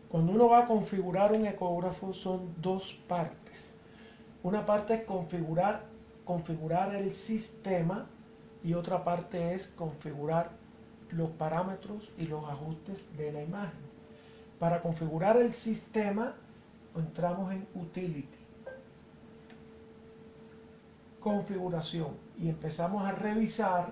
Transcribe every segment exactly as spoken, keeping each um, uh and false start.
Cuando uno va a configurar un ecógrafo son dos partes. Una parte es configurar, configurar el sistema y otra parte es configurar los parámetros y los ajustes de la imagen. Para configurar el sistema entramos en Utility, configuración, y empezamos a revisar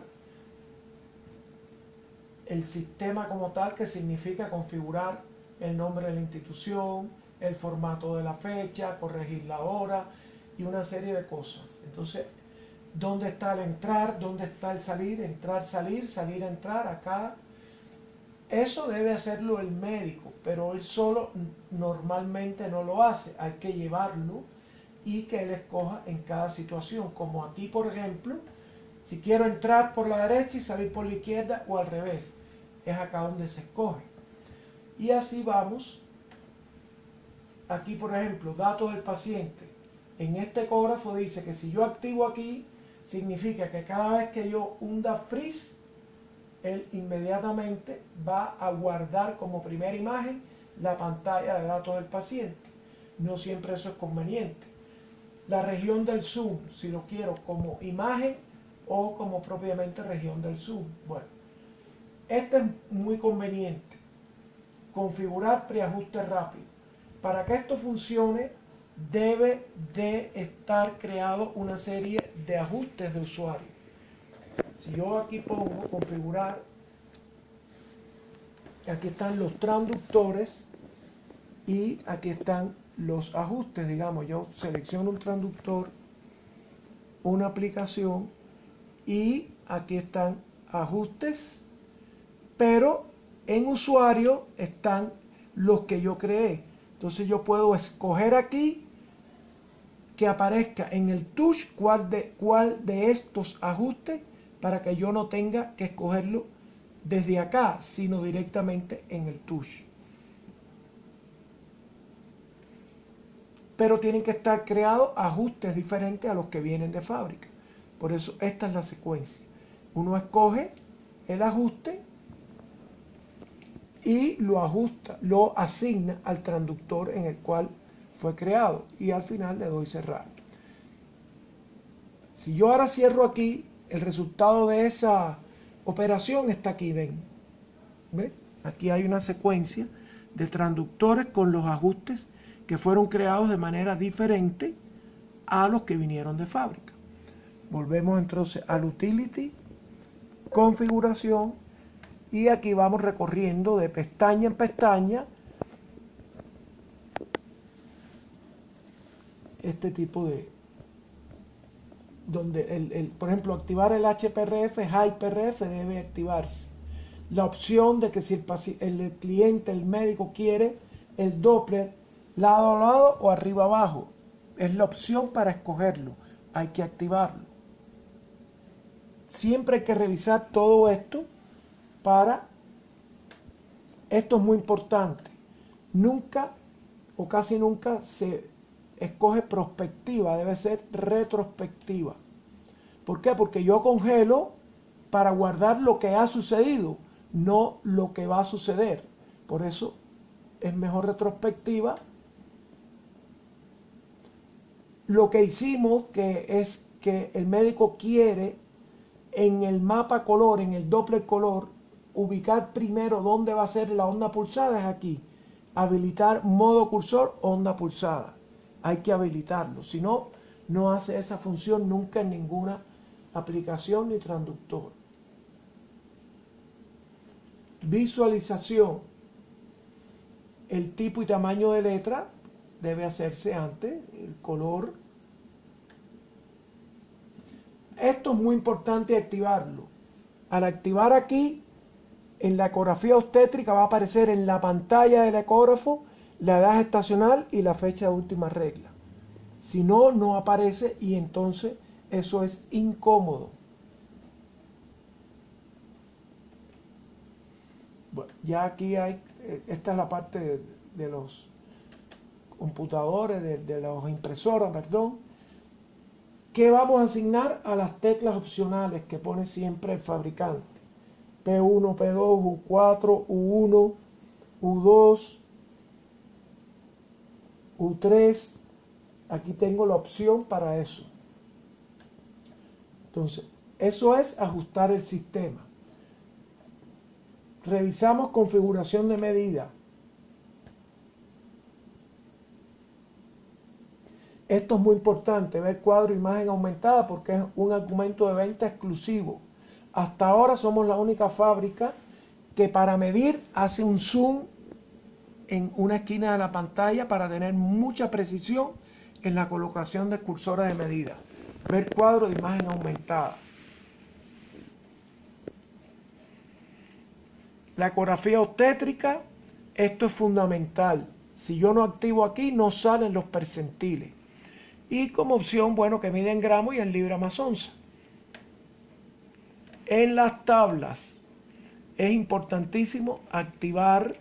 el sistema como tal, que significa configurar el nombre de la institución, el formato de la fecha, corregir la hora y una serie de cosas. Entonces, ¿dónde está el entrar? ¿Dónde está el salir? Entrar, salir, salir, entrar, acá. Eso debe hacerlo el médico, pero él solo normalmente no lo hace. Hay que llevarlo y que él escoja en cada situación. Como aquí, por ejemplo, si quiero entrar por la derecha y salir por la izquierda o al revés. Es acá donde se escoge. Y así vamos. Aquí, por ejemplo, datos del paciente. En este ecógrafo dice que si yo activo aquí, significa que cada vez que yo hunda freeze, él inmediatamente va a guardar como primera imagen la pantalla de datos del paciente. No siempre eso es conveniente. La región del zoom, si lo quiero como imagen o como propiamente región del zoom. Bueno, este es muy conveniente. Configurar preajuste rápido. Para que esto funcione, debe de estar creado una serie de ajustes de usuario. Si yo aquí pongo configurar, aquí están los transductores y aquí están los ajustes. Digamos, yo selecciono un transductor, una aplicación y aquí están ajustes, pero en usuario están los que yo creé. Entonces yo puedo escoger aquí que aparezca en el touch cuál de, cuál de estos ajustes, para que yo no tenga que escogerlo desde acá, sino directamente en el touch. Pero tienen que estar creados ajustes diferentes a los que vienen de fábrica. Por eso esta es la secuencia. Uno escoge el ajuste y lo ajusta, lo asigna al transductor en el cual fue creado y al final le doy cerrar. Si yo ahora cierro aquí, el resultado de esa operación está aquí, ven. ¿Ven? Aquí hay una secuencia de transductores con los ajustes que fueron creados de manera diferente a los que vinieron de fábrica. Volvemos entonces al Utility, configuración, y aquí vamos recorriendo de pestaña en pestaña este tipo de, donde el, el, por ejemplo, activar el H P R F, High P R F debe activarse. La opción de que si el, el cliente, el médico quiere el Doppler lado a lado o arriba abajo, es la opción para escogerlo, hay que activarlo. Siempre hay que revisar todo esto para, esto es muy importante, nunca o casi nunca se escoge prospectiva, debe ser retrospectiva. ¿Por qué? Porque yo congelo para guardar lo que ha sucedido, no lo que va a suceder. Por eso es mejor retrospectiva. Lo que hicimos, que es que el médico quiere en el mapa color, en el Doppler color, ubicar primero dónde va a ser la onda pulsada, es aquí. Habilitar modo cursor, onda pulsada. Hay que habilitarlo, si no, no hace esa función nunca en ninguna aplicación ni transductor. Visualización. El tipo y tamaño de letra debe hacerse antes, el color. Esto es muy importante activarlo. Al activar aquí, en la ecografía obstétrica va a aparecer en la pantalla del ecógrafo la edad gestacional y la fecha de última regla. Si no, no aparece y entonces eso es incómodo. Bueno, ya aquí hay, esta es la parte de, de los computadores, de, de las impresoras, perdón. ¿Qué vamos a asignar a las teclas opcionales que pone siempre el fabricante? P uno, P dos, U cuatro, U uno, U dos, U tres, aquí tengo la opción para eso. Entonces, eso es ajustar el sistema. Revisamos configuración de medida. Esto es muy importante, ver cuadro imagen aumentada, porque es un argumento de venta exclusivo. Hasta ahora somos la única fábrica que para medir hace un zoom en una esquina de la pantalla para tener mucha precisión en la colocación de cursores de medida. Ver cuadro de imagen aumentada. La ecografía obstétrica, esto es fundamental. Si yo no activo aquí, no salen los percentiles. Y como opción, bueno, que mide en gramos y en libra más onza. En las tablas es importantísimo activar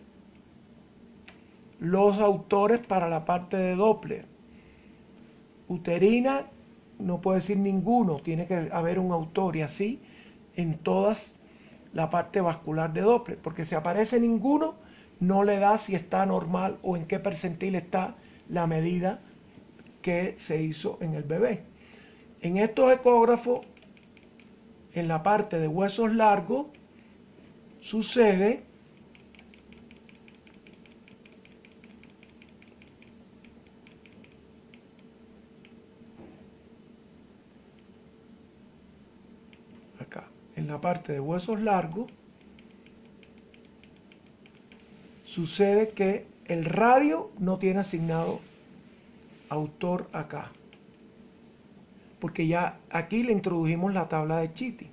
los autores para la parte de Doppler. Uterina, no puedo decir ninguno, tiene que haber un autor, y así en todas la parte vascular de Doppler, porque si aparece ninguno, no le da si está normal o en qué percentil está la medida que se hizo en el bebé. En estos ecógrafos, en la parte de huesos largos, sucede acá, en la parte de huesos largos, sucede que el radio no tiene asignado autor acá, porque ya aquí le introdujimos la tabla de Chitty.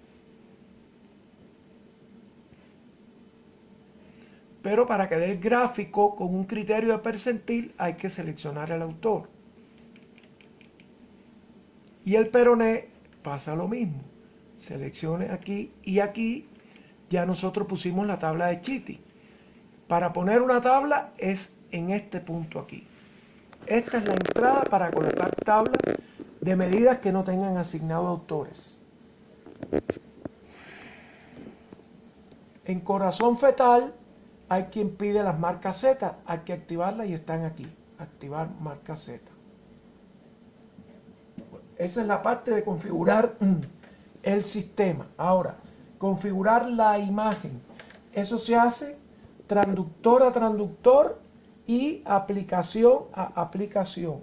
Pero para que dé el gráfico con un criterio de percentil hay que seleccionar el autor. Y el peroné pasa lo mismo. Seleccione aquí y aquí ya nosotros pusimos la tabla de Chitty. Para poner una tabla es en este punto aquí. Esta es la entrada para colocar tablas de medidas que no tengan asignado autores. En corazón fetal hay quien pide las marcas Z, hay que activarlas y están aquí. Activar marca Z. Esa es la parte de configurar el sistema. Ahora, configurar la imagen. Eso se hace transductor a transductor y aplicación a aplicación.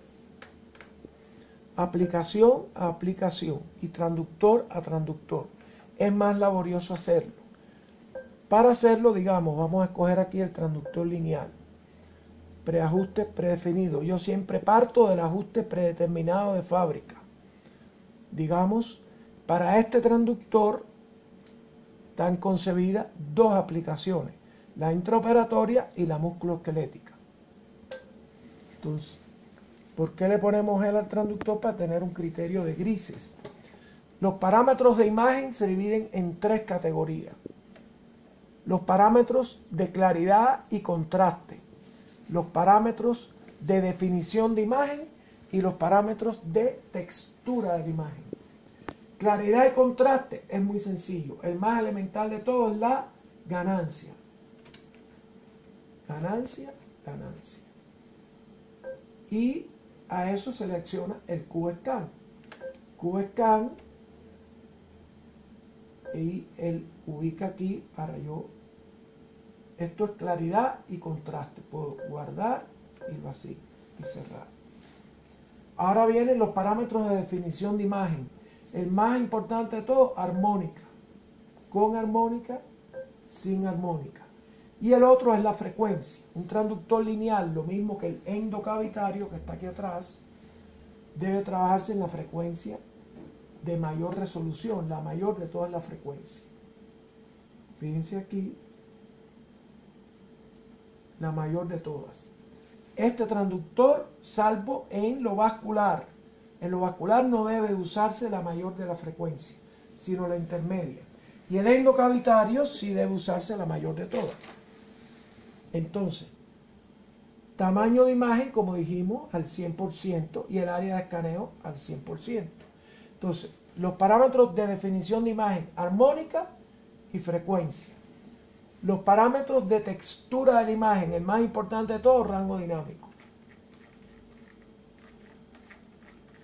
Aplicación a aplicación y transductor a transductor. Es más laborioso hacerlo. Para hacerlo, digamos, vamos a escoger aquí el transductor lineal. Preajuste predefinido. Yo siempre parto del ajuste predeterminado de fábrica. Digamos, para este transductor están concebidas dos aplicaciones, la intraoperatoria y la musculoesquelética. Entonces, ¿por qué le ponemos L al transductor? Para tener un criterio de grises. Los parámetros de imagen se dividen en tres categorías. Los parámetros de claridad y contraste, los parámetros de definición de imagen y los parámetros de textura de la imagen. Claridad y contraste es muy sencillo. El más elemental de todo es la ganancia. Ganancia, ganancia. Y a eso selecciona el QScan. QScan y él ubica aquí para yo. Esto es claridad y contraste. Puedo guardar y así y cerrar. Ahora vienen los parámetros de definición de imagen. El más importante de todo, armónica. Con armónica, sin armónica. Y el otro es la frecuencia. Un transductor lineal, lo mismo que el endocavitario que está aquí atrás, debe trabajarse en la frecuencia de mayor resolución, la mayor de todas las frecuencias. Fíjense aquí, la mayor de todas. Este transductor, salvo en lo vascular. En lo vascular no debe usarse la mayor de la frecuencia, sino la intermedia. Y el endocavitario sí debe usarse la mayor de todas. Entonces, tamaño de imagen, como dijimos, al cien por ciento y el área de escaneo al cien por ciento. Entonces, los parámetros de definición de imagen, armónica y frecuencia. Los parámetros de textura de la imagen, el más importante de todo, rango dinámico.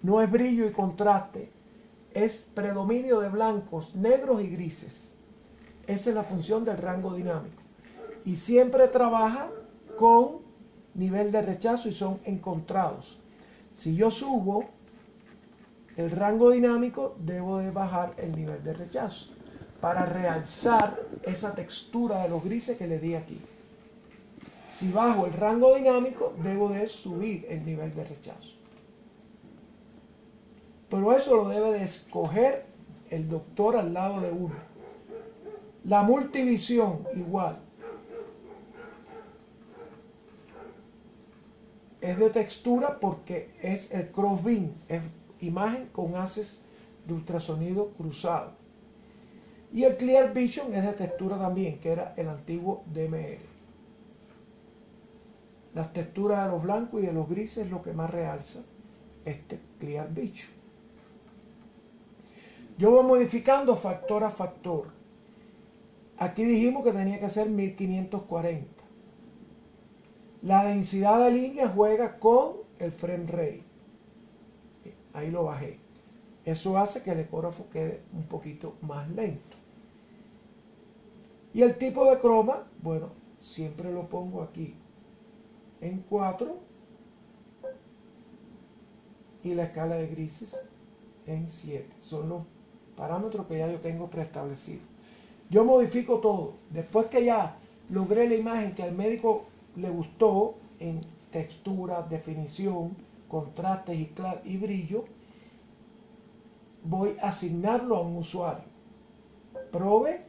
No es brillo y contraste, es predominio de blancos, negros y grises. Esa es la función del rango dinámico. Y siempre trabaja con nivel de rechazo y son encontrados. Si yo subo el rango dinámico, debo de bajar el nivel de rechazo para realzar esa textura de los grises que les di aquí. Si bajo el rango dinámico, debo de subir el nivel de rechazo. Pero eso lo debe de escoger el doctor al lado de uno. La multivisión igual. Es de textura porque es el crossbeam, es imagen con haces de ultrasonido cruzado. Y el Clear Vision es de textura también, que era el antiguo D M R. Las texturas de los blancos y de los grises es lo que más realza este Clear Vision. Yo voy modificando factor a factor. Aquí dijimos que tenía que ser mil quinientos cuarenta. La densidad de línea juega con el frame rate. Ahí lo bajé. Eso hace que el ecógrafo quede un poquito más lento. Y el tipo de croma, bueno, siempre lo pongo aquí en cuatro. Y la escala de grises en siete. Son los parámetros que ya yo tengo preestablecidos. Yo modifico todo. Después que ya logré la imagen que al médico le gustó en textura, definición, contrastes y, clar y brillo, voy a asignarlo a un usuario. Probe,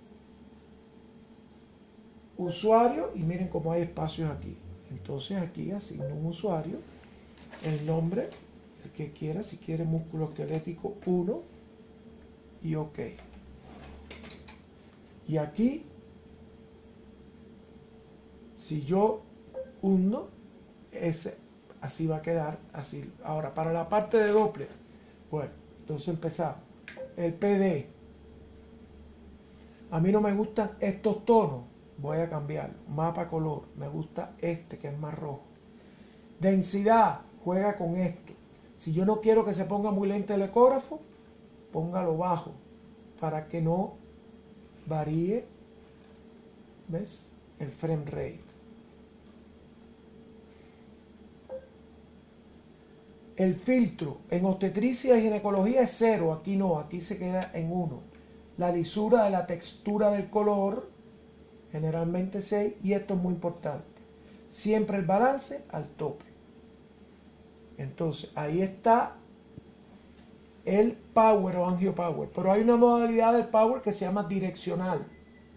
usuario, y miren cómo hay espacios aquí. Entonces aquí asigno un usuario, el nombre, el que quiera, si quiere músculo esquelético uno, y OK. Y aquí, si yo hundo, ese, así va a quedar, así. Ahora, para la parte de Doppler, bueno, entonces empezamos. El P D. A mí no me gustan estos tonos, voy a cambiarlo. Mapa color, me gusta este que es más rojo. Densidad, juega con esto. Si yo no quiero que se ponga muy lento el ecógrafo, póngalo bajo para que no varíe, ¿ves? El frame rate. El filtro en obstetricia y ginecología es cero, aquí no, aquí se queda en uno. La lisura de la textura del color, generalmente seis, y esto es muy importante. Siempre el balance al tope. Entonces, ahí está el power o angiopower. Pero hay una modalidad del power que se llama direccional,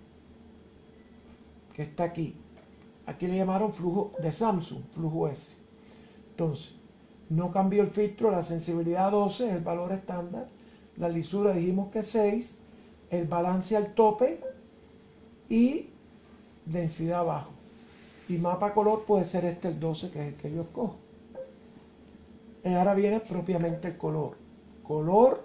que está aquí. Aquí le llamaron flujo de Samsung, flujo S. Entonces, no cambió el filtro, la sensibilidad doce es el valor estándar, la lisura dijimos que seis, el balance al tope y densidad abajo. Y mapa color puede ser este el doce, que es el que yo escojo. Y ahora viene propiamente el color. Color,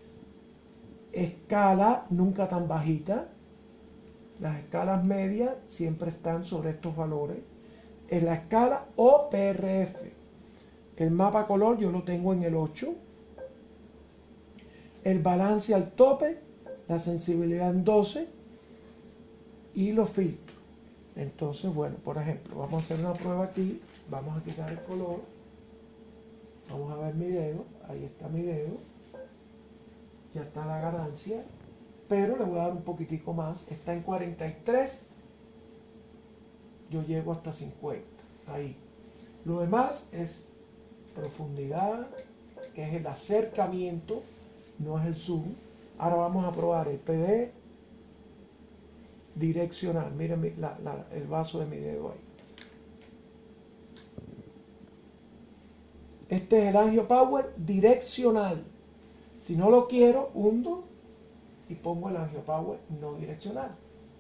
escala nunca tan bajita. Las escalas medias siempre están sobre estos valores. En la escala O P R F. El mapa color yo lo tengo en el ocho. El balance al tope, la sensibilidad en doce. Y los filtros. Entonces, bueno, por ejemplo, vamos a hacer una prueba aquí. Vamos a quitar el color. Vamos a ver mi dedo. Ahí está mi dedo. Ya está la ganancia. Pero le voy a dar un poquitico más. Está en cuarenta y tres. Yo llego hasta cincuenta. Ahí. Lo demás es profundidad, que es el acercamiento, no es el zoom. Ahora vamos a probar el P D direccional. Miren mi, la, la, el vaso de mi dedo ahí. Este es el angiopower direccional. Si no lo quiero, hundo y pongo el angiopower no direccional.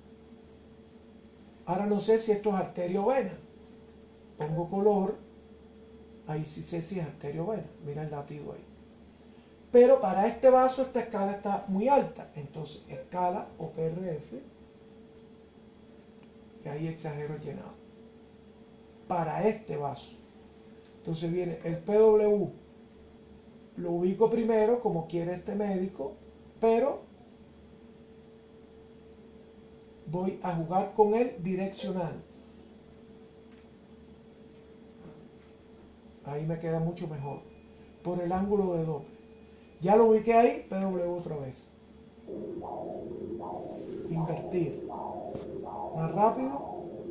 Ahora no sé si esto es arterio o vena. Pongo color. Ahí sí sé si es arterio o vena. Mira el latido ahí. Pero para este vaso esta escala está muy alta. Entonces escala O P R F. Y ahí exagero el llenado. Para este vaso. Entonces viene el P W lo ubico primero como quiere este médico, pero voy a jugar con el direccional. Ahí me queda mucho mejor, por el ángulo de Doppler. Ya lo ubiqué ahí, P W otra vez. Invertir. Más rápido.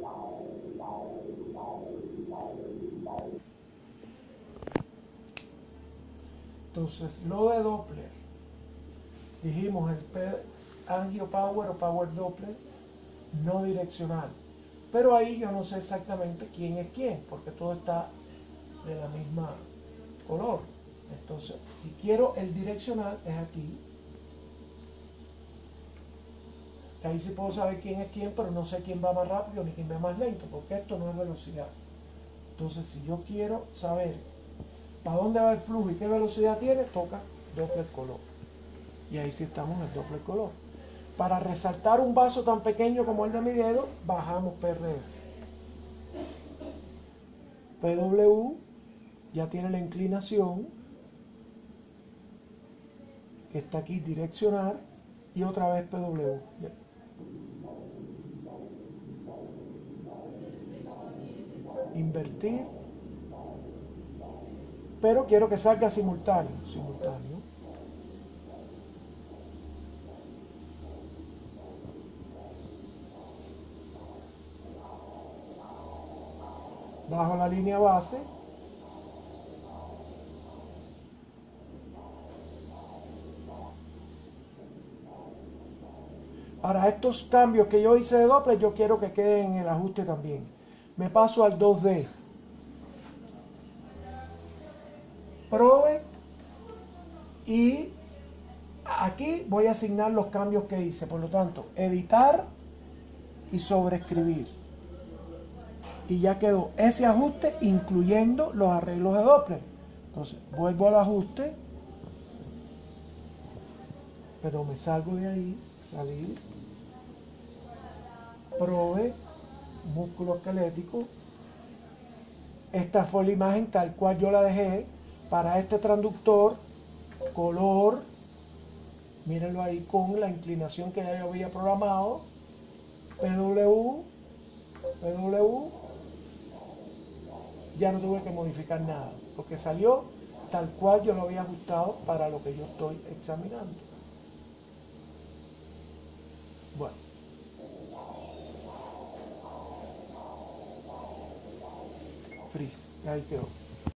Entonces, lo de Doppler, dijimos el P, Angio Power o Power Doppler, no direccional. Pero ahí yo no sé exactamente quién es quién, porque todo está de la misma color. Entonces, si quiero el direccional, es aquí. Ahí sí puedo saber quién es quién, pero no sé quién va más rápido ni quién va más lento, porque esto no es velocidad. Entonces, si yo quiero saber para dónde va el flujo y qué velocidad tiene, toca Doppler color. Y ahí sí estamos en el Doppler color. Para resaltar un vaso tan pequeño como el de mi dedo, bajamos P R F. P W ya tiene la inclinación, que está aquí direccional, y otra vez P W. Invertir, pero quiero que salga simultáneo, simultáneo. Bajo la línea base. Ahora, estos cambios que yo hice de Doppler, yo quiero que queden en el ajuste también. Me paso al dos D. Probe. Y aquí voy a asignar los cambios que hice. Por lo tanto, editar y sobreescribir. Y ya quedó ese ajuste incluyendo los arreglos de Doppler. Entonces, vuelvo al ajuste. Pero me salgo de ahí. Salir. Probe. Músculo esquelético. Esta fue la imagen tal cual yo la dejé para este transductor. Color. Mírenlo ahí con la inclinación que ya yo había programado. P W. P W. Ya no tuve que modificar nada, porque salió tal cual yo lo había ajustado para lo que yo estoy examinando. Bueno. Freeze. Ahí quedó.